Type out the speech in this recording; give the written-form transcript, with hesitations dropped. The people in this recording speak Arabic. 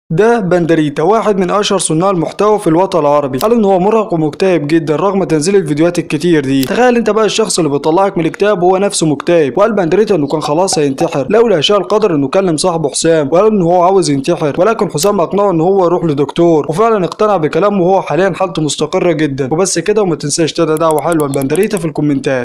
ده بندريتا، واحد من اشهر صناع المحتوى في الوطن العربي، قال ان هو مرهق ومكتئب جدا رغم تنزيل الفيديوهات الكتير دي. تخيل انت بقى الشخص اللي بيطلعك من الاكتئاب وهو نفسه مكتئب. وقال بندريتا انه كان خلاص هينتحر لولا شاء القدر انه كلم صاحبه حسام وقال ان هو عاوز ينتحر، ولكن حسام اقنعه ان هو يروح لدكتور، وفعلا اقتنع بكلامه وهو حاليا حالته مستقره جدا. وبس كده، وما تنساش تدعي دعوه حلوه لبندريتا في الكومنتات.